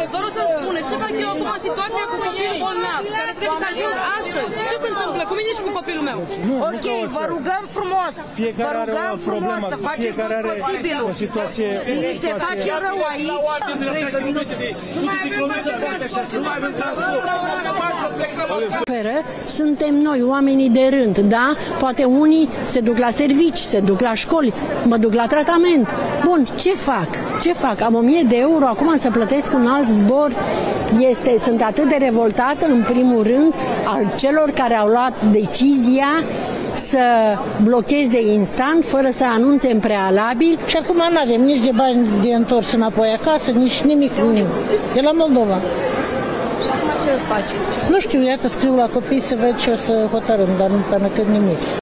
Vă rog să-mi spuneți ce fac eu acum în situația cu copilul bolnav, care trebuie să ajung astăzi. Ce se întâmplă cu mine și cu copilul meu? Ok, vă rugăm frumos. Fiecare are o problemă, fiecare are o situație. Ni se face rău aici. Suntem noi, oamenii de rând, da? Poate unii se duc la servici, se duc la școli, mă duc la tratament. Bun, ce fac? Ce fac? Am 1000 de euro, acum să plătesc un alt zbor? Sunt atât de revoltată, în primul rând, al celor care au luat decizia să blocheze instant, fără să anunțe în prealabil. Și acum nu avem nici de bani de întors înapoi acasă, nici nimic. De la Moldova. Și acum ce faceți? Nu știu, iată, scriu la copii să văd ce o să hotărâm, dar nu până când nimic.